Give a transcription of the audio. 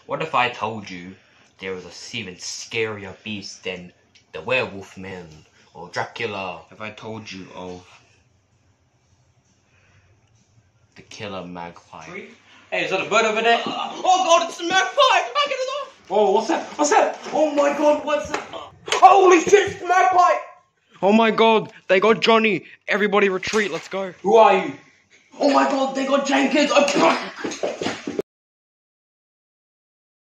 What if I told you there was a even scarier beast than the werewolf man or Dracula? If I told you of the killer magpie. Hey, is that a bird over there? Oh god, it's a magpie! I get it off! Oh, what's that? What's that? Oh my god, what's that? Holy shit, it's a magpie! Oh my god, they got Johnny. Everybody retreat, let's go. Who are you? Oh my god, they got Jenkins!